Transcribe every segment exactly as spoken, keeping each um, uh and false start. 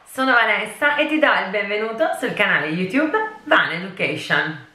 sono Vanessa e ti do il benvenuto sul canale YouTube Van Education.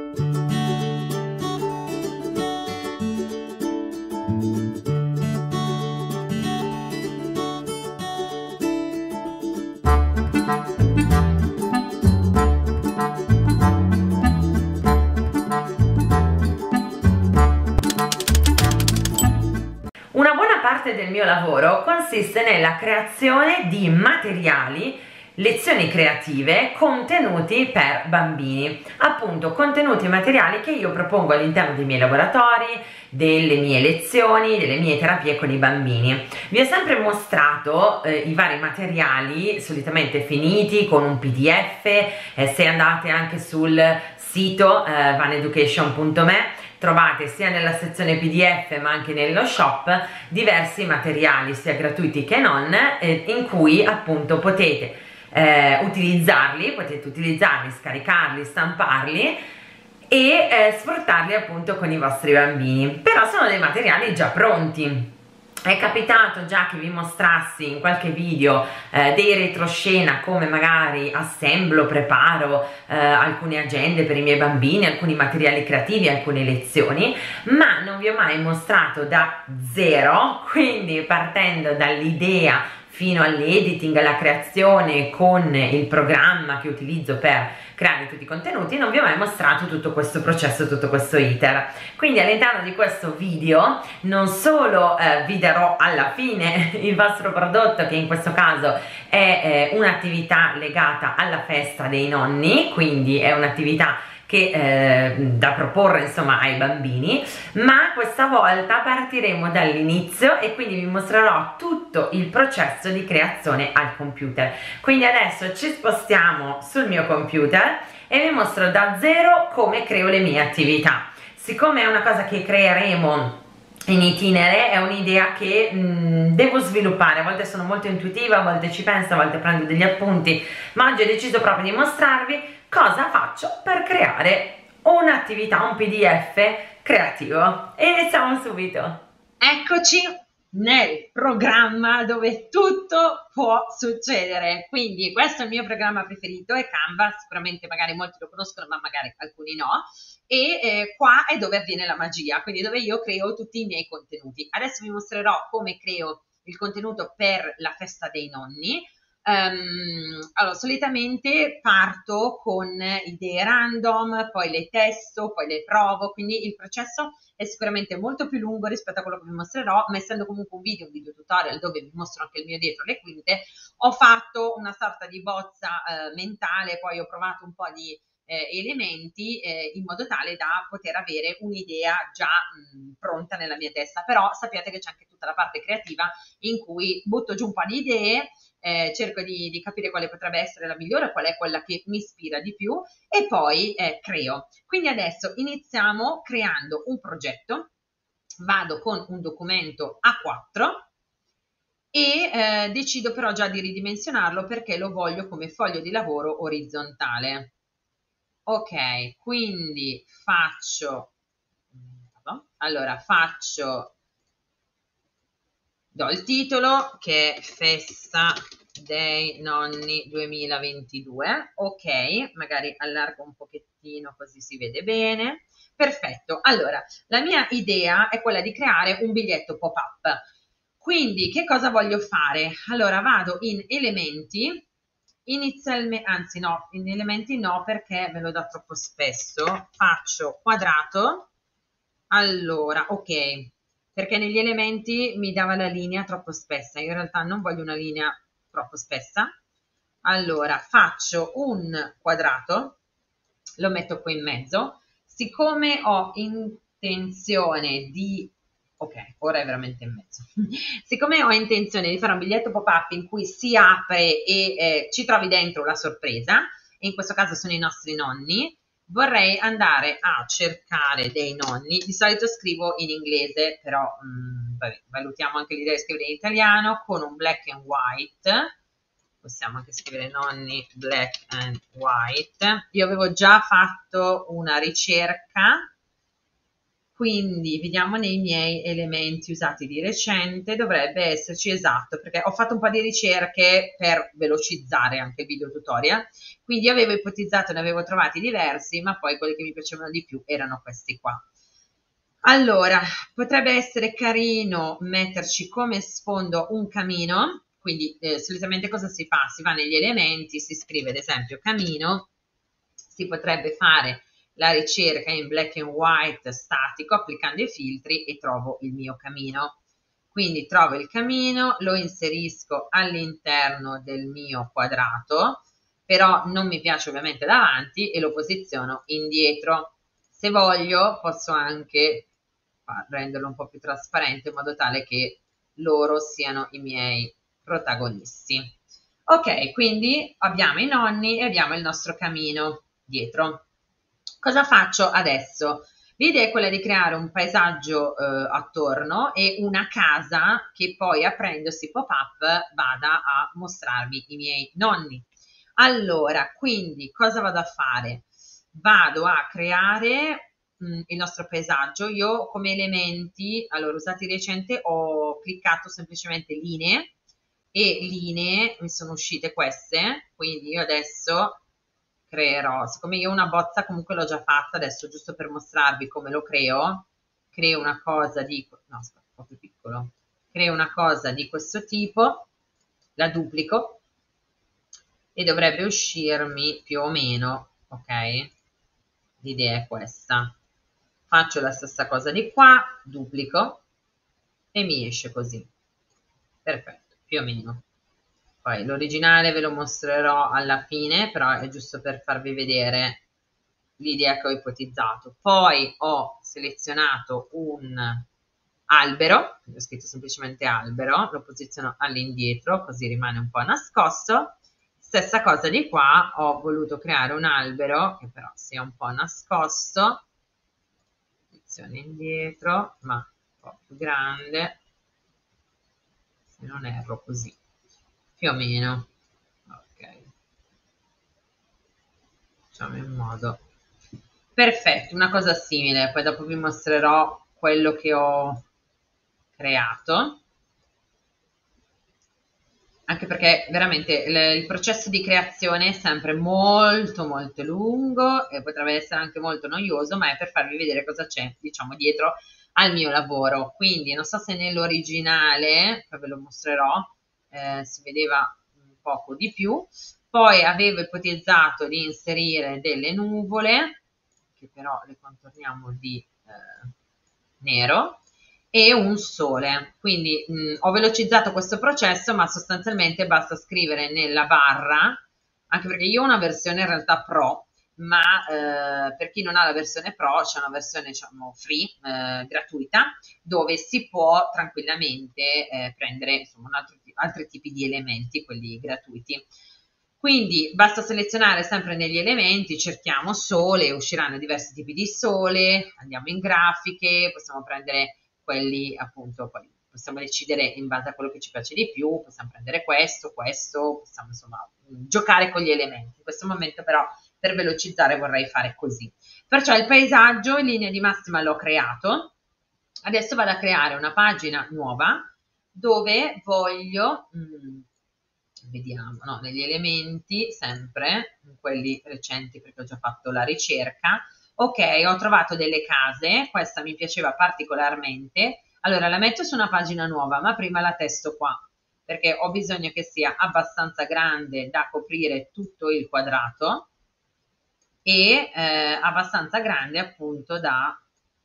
Una buona parte del mio lavoro consiste nella creazione di materiali, lezioni creative, contenuti per bambini, appunto contenuti e materiali che io propongo all'interno dei miei laboratori, delle mie lezioni, delle mie terapie con i bambini. Vi ho sempre mostrato eh, i vari materiali solitamente finiti con un P D F, eh, se andate anche sul sito eh, van education punto me trovate sia nella sezione P D F ma anche nello shop diversi materiali sia gratuiti che non, eh, in cui appunto potete eh, utilizzarli, potete utilizzarli, scaricarli, stamparli e eh, sfruttarli appunto con i vostri bambini. Però sono dei materiali già pronti. È capitato già che vi mostrassi in qualche video eh, dei retroscena, come magari assemblo, preparo eh, alcune agende per i miei bambini, alcuni materiali creativi, alcune lezioni, ma non vi ho mai mostrato da zero, quindi partendo dall'idea fino all'editing, alla creazione con il programma che utilizzo per creare tutti i contenuti, non vi ho mai mostrato tutto questo processo, tutto questo iter. Quindi all'interno di questo video non solo eh, vi darò alla fine il vostro prodotto, che in questo caso è eh, un'attività legata alla festa dei nonni, quindi è un'attività che eh, da proporre insomma ai bambini, ma questa volta partiremo dall'inizio e quindi vi mostrerò tutto il processo di creazione al computer. Quindi adesso ci spostiamo sul mio computer e vi mostro da zero come creo le mie attività. Siccome è una cosa che creeremo in itinere, è un'idea che mh, devo sviluppare, a volte sono molto intuitiva, a volte ci penso, a volte prendo degli appunti, ma oggi ho deciso proprio di mostrarvi cosa faccio per creare un'attività, un P D F creativo. E iniziamo subito. Eccoci nel programma dove tutto può succedere. Quindi questo è il mio programma preferito, è Canva, sicuramente magari molti lo conoscono ma magari alcuni no, e eh, qua è dove avviene la magia, quindi dove io creo tutti i miei contenuti. Adesso vi mostrerò come creo il contenuto per la festa dei nonni. Um, allora, solitamente parto con idee random, poi le testo, poi le provo, quindi il processo è sicuramente molto più lungo rispetto a quello che vi mostrerò, ma essendo comunque un video, un video tutorial dove vi mostro anche il mio dietro le quinte, ho fatto una sorta di bozza eh, mentale, poi ho provato un po' di eh, elementi eh, in modo tale da poter avere un'idea già mh, pronta nella mia testa. Però sappiate che c'è anche tutta la parte creativa in cui butto giù un po' di idee, Eh, cerco di, di capire quale potrebbe essere la migliore, qual è quella che mi ispira di più e poi eh, creo. Quindi adesso iniziamo creando un progetto, vado con un documento A quattro e eh, decido però già di ridimensionarlo perché lo voglio come foglio di lavoro orizzontale. Ok, quindi faccio, allora faccio do il titolo che è Festa dei Nonni duemilaventidue, ok, magari allargo un pochettino così si vede bene, perfetto. Allora, la mia idea è quella di creare un biglietto pop-up, quindi che cosa voglio fare? Allora vado in elementi, inizialmente, anzi no, in elementi no perché me lo dà troppo spesso, faccio quadrato, allora, ok, perché negli elementi mi dava la linea troppo spessa, in realtà non voglio una linea troppo spessa. Allora faccio un quadrato, lo metto qui in mezzo, siccome ho intenzione di, ok, ora è veramente in mezzo, siccome ho intenzione di fare un biglietto pop-up in cui si apre e eh, ci trovi dentro la sorpresa, e in questo caso sono i nostri nonni, vorrei andare a cercare dei nonni, di solito scrivo in inglese, però mh, vabbè, valutiamo anche l'idea di scrivere in italiano, con un black and white, possiamo anche scrivere nonni black and white. Io avevo già fatto una ricerca quindi vediamo nei miei elementi usati di recente, dovrebbe esserci esatto, perché ho fatto un po' di ricerche per velocizzare anche il video tutorial, quindi avevo ipotizzato, ne avevo trovati diversi, ma poi quelli che mi piacevano di più erano questi qua. Allora, potrebbe essere carino metterci come sfondo un camino, quindi eh, solitamente cosa si fa? Si va negli elementi, si scrive ad esempio camino, si potrebbe fare la ricerca in black and white statico applicando i filtri e trovo il mio camino. Quindi trovo il camino, lo inserisco all'interno del mio quadrato, però non mi piace ovviamente davanti e lo posiziono indietro. Se voglio posso anche renderlo un po' più trasparente in modo tale che loro siano i miei protagonisti. Ok, quindi abbiamo i nonni e abbiamo il nostro camino dietro. Cosa faccio adesso? L'idea è quella di creare un paesaggio eh, attorno e una casa che poi aprendo questi pop-up vada a mostrarmi i miei nonni. Allora, quindi cosa vado a fare? Vado a creare mh, il nostro paesaggio. Io come elementi, allora usati recente, ho cliccato semplicemente linee e linee, mi sono uscite queste, quindi io adesso creerò, siccome io una bozza comunque l'ho già fatta, adesso giusto per mostrarvi come lo creo, creo una cosa di, no aspetta, un po' più piccolo, creo una cosa di questo tipo, la duplico e dovrebbe uscirmi più o meno, ok? L'idea è questa. Faccio la stessa cosa di qua, duplico e mi esce così. Perfetto, più o meno. Poi l'originale ve lo mostrerò alla fine, però è giusto per farvi vedere l'idea che ho ipotizzato. Poi ho selezionato un albero, ho scritto semplicemente albero, lo posiziono all'indietro così rimane un po' nascosto. Stessa cosa di qua, ho voluto creare un albero che però sia un po' nascosto, posizione indietro, ma un po' più grande, se non erro così, più o meno. Ok, facciamo in modo perfetto, una cosa simile, poi dopo vi mostrerò quello che ho creato, anche perché veramente il, il processo di creazione è sempre molto molto lungo e potrebbe essere anche molto noioso, ma è per farvi vedere cosa c'è, diciamo, dietro al mio lavoro. Quindi non so se nell'originale, poi ve lo mostrerò, eh, si vedeva un poco di più. Poi avevo ipotizzato di inserire delle nuvole, che però le contorniamo di eh, nero, e un sole. Quindi mh, ho velocizzato questo processo, ma sostanzialmente basta scrivere nella barra, anche perché io ho una versione in realtà pro, ma eh, per chi non ha la versione pro c'è una versione diciamo free, eh, gratuita, dove si può tranquillamente eh, prendere insomma, un altro, altri tipi di elementi, quelli gratuiti. Quindi basta selezionare sempre negli elementi, cerchiamo sole, usciranno diversi tipi di sole, andiamo in grafiche, possiamo prendere quelli appunto, poi possiamo decidere in base a quello che ci piace di più, possiamo prendere questo, questo, possiamo insomma giocare con gli elementi. In questo momento però per velocizzare vorrei fare così. Perciò il paesaggio in linea di massima l'ho creato, adesso vado a creare una pagina nuova dove voglio... Mh, vediamo, no, negli elementi sempre, quelli recenti perché ho già fatto la ricerca, ok, ho trovato delle case, questa mi piaceva particolarmente, allora la metto su una pagina nuova, ma prima la testo qua, perché ho bisogno che sia abbastanza grande da coprire tutto il quadrato e eh, abbastanza grande appunto da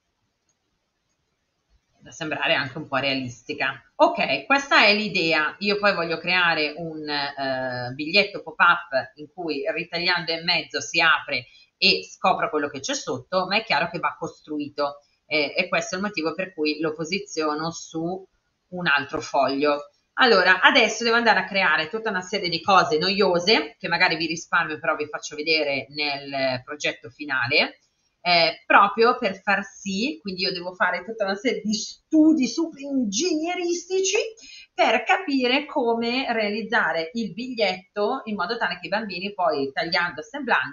da sembrare anche un po' realistica. Ok, questa è l'idea. Io poi voglio creare un eh, biglietto pop-up in cui ritagliando in mezzo si apre e scopro quello che c'è sotto, ma è chiaro che va costruito eh, e questo è il motivo per cui lo posiziono su un altro foglio. Allora, adesso devo andare a creare tutta una serie di cose noiose, che magari vi risparmio, però vi faccio vedere nel progetto finale, eh, proprio per far sì, quindi io devo fare tutta una serie di studi super ingegneristici per capire come realizzare il biglietto in modo tale che i bambini poi tagliando, assemblando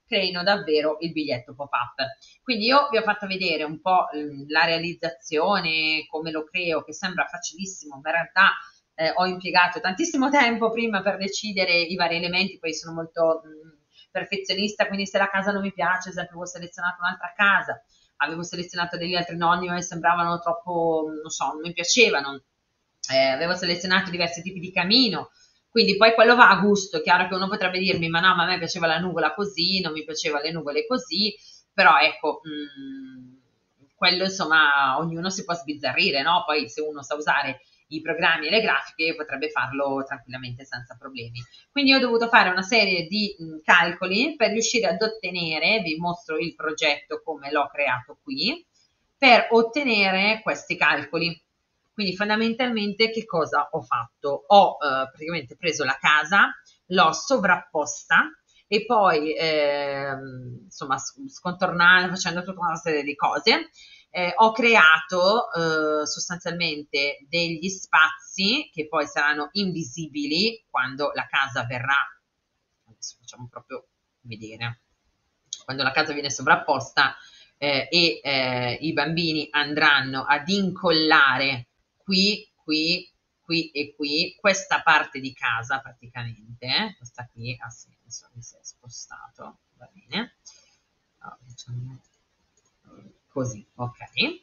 creino davvero il biglietto pop-up. Quindi io vi ho fatto vedere un po' la realizzazione, come lo creo, che sembra facilissimo, ma in realtà eh, ho impiegato tantissimo tempo prima per decidere i vari elementi, poi sono molto mh, perfezionista, quindi se la casa non mi piace, sempre avevo selezionato un'altra casa, avevo selezionato degli altri nonni, ma mi sembravano troppo, non so, non mi piacevano, eh, avevo selezionato diversi tipi di camino, quindi poi quello va a gusto. Chiaro che uno potrebbe dirmi, ma no, ma a me piaceva la nuvola così, non mi piaceva le nuvole così, però ecco, mh, quello insomma, ognuno si può sbizzarrire, no? Poi se uno sa usare i programmi e le grafiche potrebbe farlo tranquillamente senza problemi. Quindi ho dovuto fare una serie di mh, calcoli per riuscire ad ottenere, vi mostro il progetto come l'ho creato qui, per ottenere questi calcoli. Quindi fondamentalmente che cosa ho fatto? Ho eh, praticamente preso la casa, l'ho sovrapposta e poi eh, insomma scontornando, facendo tutta una serie di cose, eh, ho creato eh, sostanzialmente degli spazi che poi saranno invisibili quando la casa verrà, adesso facciamo proprio vedere, quando la casa viene sovrapposta eh, e eh, i bambini andranno ad incollare qui, qui, qui e qui, questa parte di casa praticamente, eh? Questa qui ha senso, mi si è spostato, va bene, no, diciamo così, ok,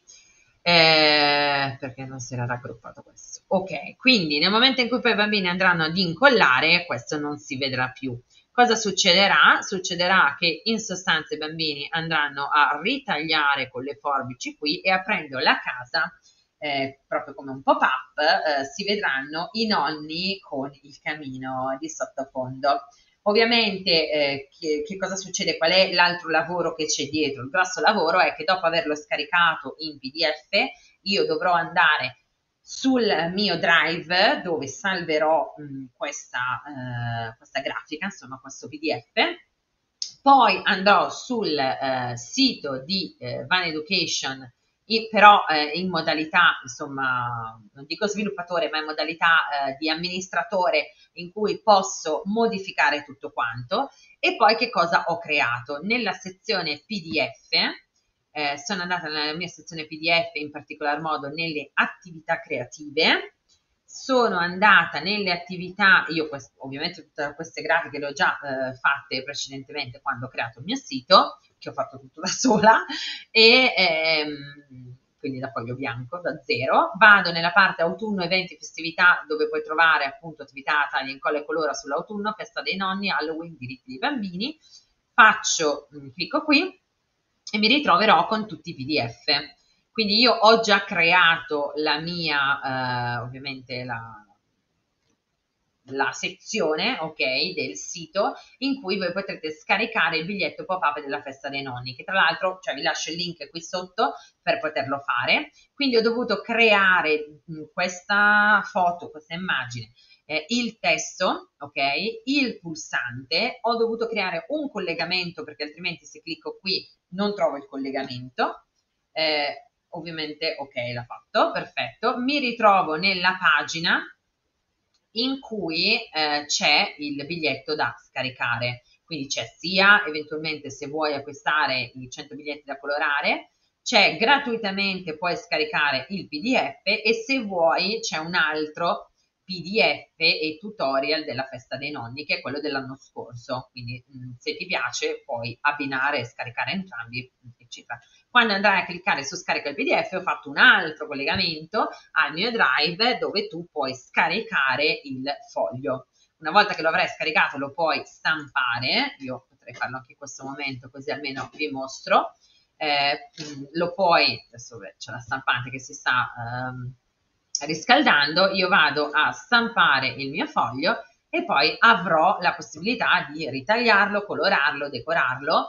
eh, perché non si era raggruppato questo, ok, quindi nel momento in cui poi i bambini andranno ad incollare, questo non si vedrà più. Cosa succederà? Succederà che in sostanza i bambini andranno a ritagliare con le forbici qui e aprendo la casa, eh, proprio come un pop-up, eh, si vedranno i nonni con il camino di sottofondo. Ovviamente eh, che, che cosa succede? Qual è l'altro lavoro che c'è dietro? Il grosso lavoro è che dopo averlo scaricato in P D F io dovrò andare sul mio drive dove salverò mh, questa, eh, questa grafica, insomma questo P D F, poi andrò sul eh, sito di eh, Van Education, in, però eh, in modalità, insomma, non dico sviluppatore, ma in modalità eh, di amministratore in cui posso modificare tutto quanto. E poi che cosa ho creato? Nella sezione P D F, eh, sono andata nella mia sezione P D F, in particolar modo nelle attività creative, sono andata nelle attività, io quest, ovviamente tutte queste grafiche le ho già eh, fatte precedentemente quando ho creato il mio sito, che ho fatto tutto da sola, e ehm, quindi da foglio bianco, da zero, vado nella parte autunno, eventi, festività, dove puoi trovare appunto attività, taglia, incolla e colora sull'autunno, festa dei nonni, Halloween, diritti dei bambini, faccio, clicco qui e mi ritroverò con tutti i P D F. Quindi io ho già creato la mia, eh, ovviamente la, la sezione, ok, del sito in cui voi potrete scaricare il biglietto pop-up della festa dei nonni, che tra l'altro, cioè vi lascio il link qui sotto per poterlo fare. Quindi ho dovuto creare mh, questa foto, questa immagine, eh, il testo, ok, il pulsante, ho dovuto creare un collegamento perché altrimenti se clicco qui non trovo il collegamento, eh, ovviamente ok, l'ha fatto, perfetto, mi ritrovo nella pagina in cui eh, c'è il biglietto da scaricare, quindi c'è sia eventualmente se vuoi acquistare i cento biglietti da colorare, c'è gratuitamente puoi scaricare il P D F e se vuoi c'è un altro P D F e tutorial della festa dei nonni che è quello dell'anno scorso, quindi mh, se ti piace puoi abbinare e scaricare entrambi, eccetera. Quando andrai a cliccare su scarica il P D F ho fatto un altro collegamento al mio drive dove tu puoi scaricare il foglio. Una volta che lo avrai scaricato lo puoi stampare, io potrei farlo anche in questo momento così almeno vi mostro, eh, lo puoi, adesso c'è la stampante che si sta ehm, riscaldando, io vado a stampare il mio foglio e poi avrò la possibilità di ritagliarlo, colorarlo, decorarlo.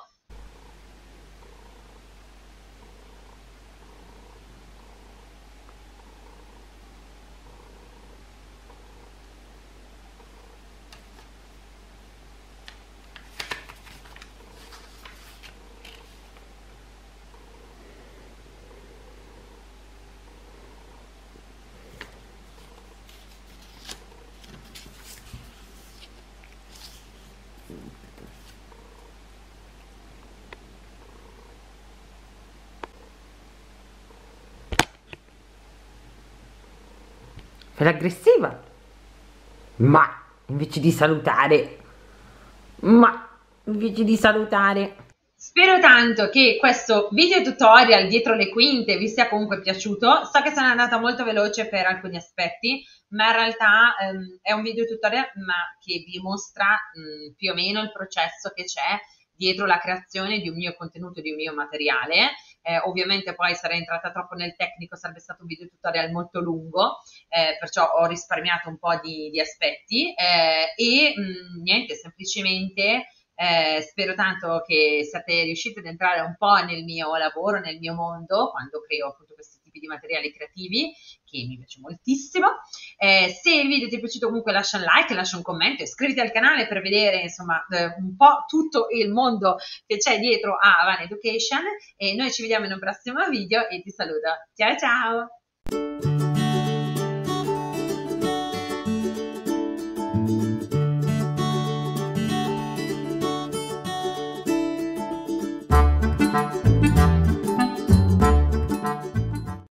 Fai l'aggressiva. Ma invece di salutare. Ma invece di salutare. Spero tanto che questo video tutorial dietro le quinte vi sia comunque piaciuto. So che sono andata molto veloce per alcuni aspetti, ma in realtà ehm, è un video tutorial ma che vi mostra mh, più o meno il processo che c'è dietro la creazione di un mio contenuto, di un mio materiale. Eh, ovviamente poi sarei entrata troppo nel tecnico, sarebbe stato un video tutorial molto lungo, eh, perciò ho risparmiato un po' di, di aspetti eh, e mh, niente, semplicemente eh, spero tanto che siate riusciti ad entrare un po' nel mio lavoro, nel mio mondo, quando creo appunto questi tipi di materiali creativi, che mi piace moltissimo. Eh, se il video ti è piaciuto comunque lascia un like, lascia un commento, iscriviti al canale per vedere insomma eh, un po' tutto il mondo che c'è dietro a Van Education e noi ci vediamo in un prossimo video e ti saluto. Ciao ciao!